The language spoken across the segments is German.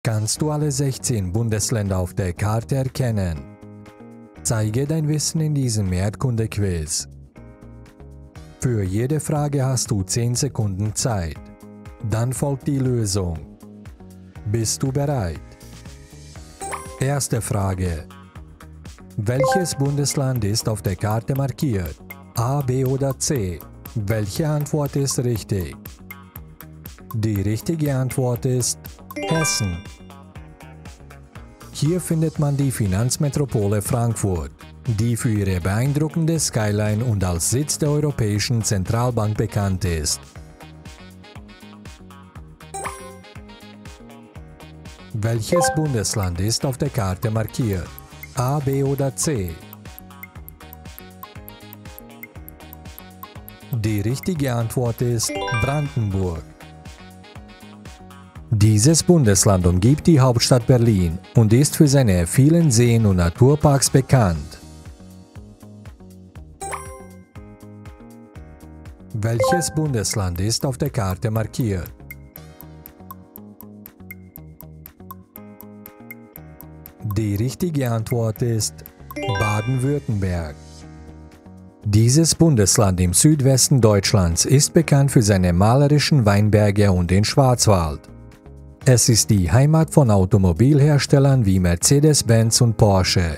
Kannst du alle 16 Bundesländer auf der Karte erkennen? Zeige dein Wissen in diesem Erdkunde-Quiz. Für jede Frage hast du 10 Sekunden Zeit. Dann folgt die Lösung. Bist du bereit? Erste Frage. Welches Bundesland ist auf der Karte markiert? A, B oder C? Welche Antwort ist richtig? Die richtige Antwort ist Hessen. Hier findet man die Finanzmetropole Frankfurt, die für ihre beeindruckende Skyline und als Sitz der Europäischen Zentralbank bekannt ist. Welches Bundesland ist auf der Karte markiert? A, B oder C? Die richtige Antwort ist Brandenburg. Dieses Bundesland umgibt die Hauptstadt Berlin und ist für seine vielen Seen und Naturparks bekannt. Welches Bundesland ist auf der Karte markiert? Die richtige Antwort ist Baden-Württemberg. Dieses Bundesland im Südwesten Deutschlands ist bekannt für seine malerischen Weinberge und den Schwarzwald. Es ist die Heimat von Automobilherstellern wie Mercedes-Benz und Porsche.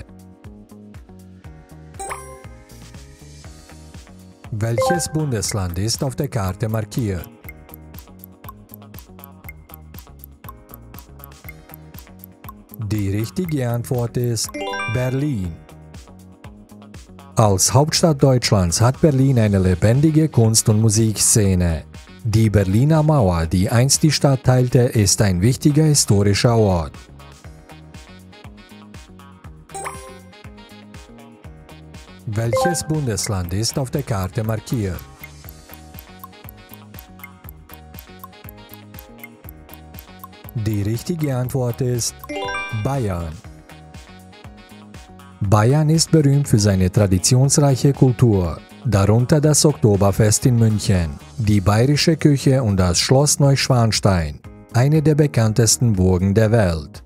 Welches Bundesland ist auf der Karte markiert? Die richtige Antwort ist Berlin. Als Hauptstadt Deutschlands hat Berlin eine lebendige Kunst- und Musikszene. Die Berliner Mauer, die einst die Stadt teilte, ist ein wichtiger historischer Ort. Welches Bundesland ist auf der Karte markiert? Die richtige Antwort ist Bayern. Bayern ist berühmt für seine traditionsreiche Kultur, darunter das Oktoberfest in München, die bayerische Küche und das Schloss Neuschwanstein, eine der bekanntesten Burgen der Welt.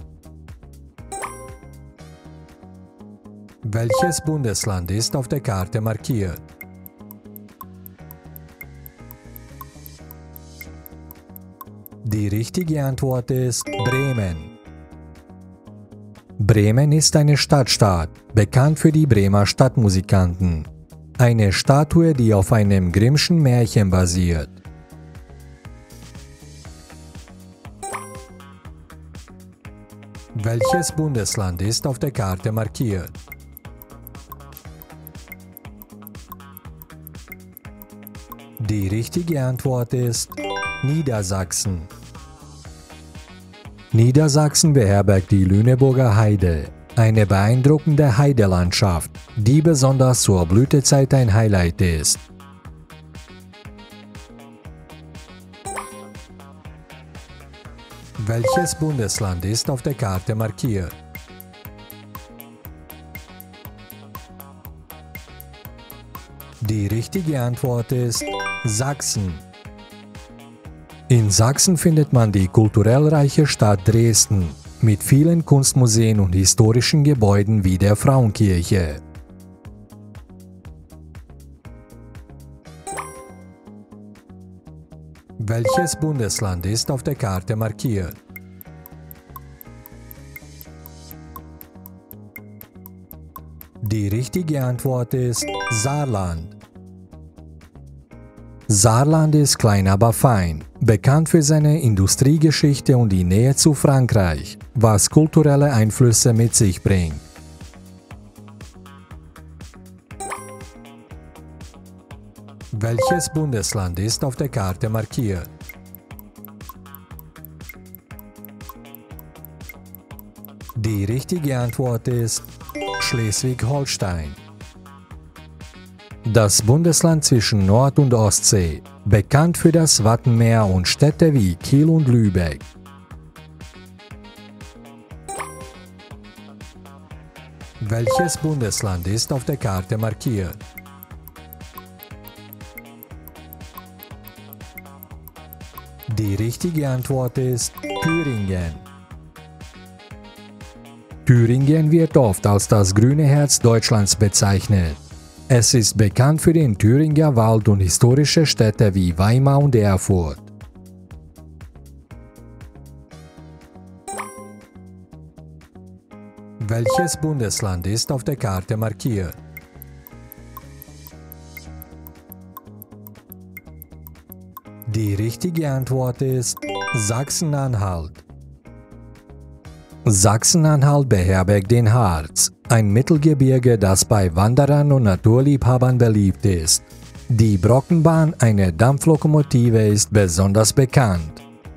Welches Bundesland ist auf der Karte markiert? Die richtige Antwort ist Bremen. Bremen ist eine Stadtstaat, bekannt für die Bremer Stadtmusikanten. Eine Statue, die auf einem Grimmschen Märchen basiert. Welches Bundesland ist auf der Karte markiert? Die richtige Antwort ist Niedersachsen. Niedersachsen beherbergt die Lüneburger Heide, eine beeindruckende Heidelandschaft, die besonders zur Blütezeit ein Highlight ist. Welches Bundesland ist auf der Karte markiert? Die richtige Antwort ist Sachsen. In Sachsen findet man die kulturell reiche Stadt Dresden mit vielen Kunstmuseen und historischen Gebäuden wie der Frauenkirche. Welches Bundesland ist auf der Karte markiert? Die richtige Antwort ist Saarland. Saarland ist klein, aber fein, bekannt für seine Industriegeschichte und die Nähe zu Frankreich, was kulturelle Einflüsse mit sich bringt. Welches Bundesland ist auf der Karte markiert? Die richtige Antwort ist Schleswig-Holstein. Das Bundesland zwischen Nord- und Ostsee, bekannt für das Wattenmeer und Städte wie Kiel und Lübeck. Welches Bundesland ist auf der Karte markiert? Die richtige Antwort ist Thüringen. Thüringen wird oft als das grüne Herz Deutschlands bezeichnet. Es ist bekannt für den Thüringer Wald und historische Städte wie Weimar und Erfurt. Welches Bundesland ist auf der Karte markiert? Die richtige Antwort ist Sachsen-Anhalt. Sachsen-Anhalt beherbergt den Harz, ein Mittelgebirge, das bei Wanderern und Naturliebhabern beliebt ist. Die Brockenbahn, eine Dampflokomotive, ist besonders bekannt.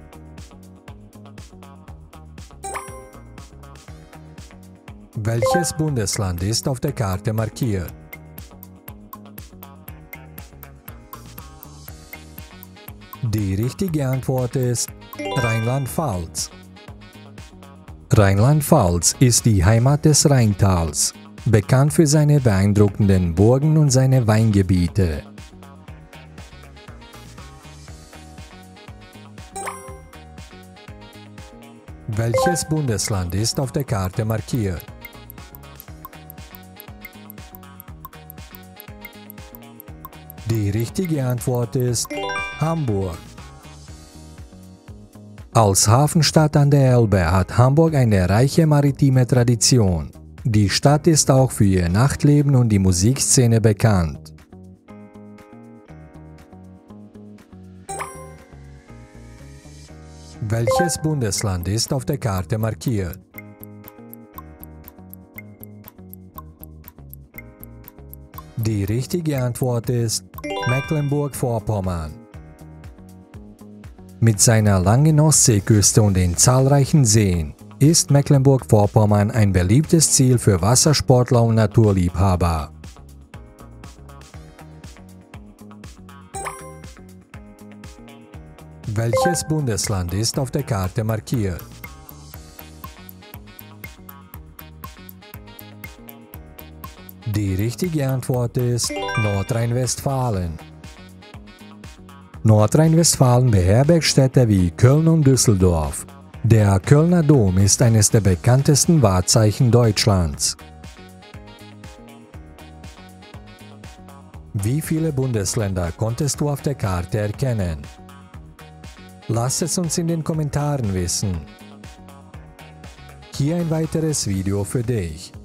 Welches Bundesland ist auf der Karte markiert? Die richtige Antwort ist Rheinland-Pfalz. Rheinland-Pfalz ist die Heimat des Rheintals, bekannt für seine beeindruckenden Burgen und seine Weingebiete. Welches Bundesland ist auf der Karte markiert? Die richtige Antwort ist Hamburg. Als Hafenstadt an der Elbe hat Hamburg eine reiche maritime Tradition. Die Stadt ist auch für ihr Nachtleben und die Musikszene bekannt. Welches Bundesland ist auf der Karte markiert? Die richtige Antwort ist Mecklenburg-Vorpommern. Mit seiner langen Ostseeküste und den zahlreichen Seen ist Mecklenburg-Vorpommern ein beliebtes Ziel für Wassersportler und Naturliebhaber. Welches Bundesland ist auf der Karte markiert? Die richtige Antwort ist Nordrhein-Westfalen. Nordrhein-Westfalen beherbergt Städte wie Köln und Düsseldorf. Der Kölner Dom ist eines der bekanntesten Wahrzeichen Deutschlands. Wie viele Bundesländer konntest du auf der Karte erkennen? Lass es uns in den Kommentaren wissen. Hier ein weiteres Video für dich.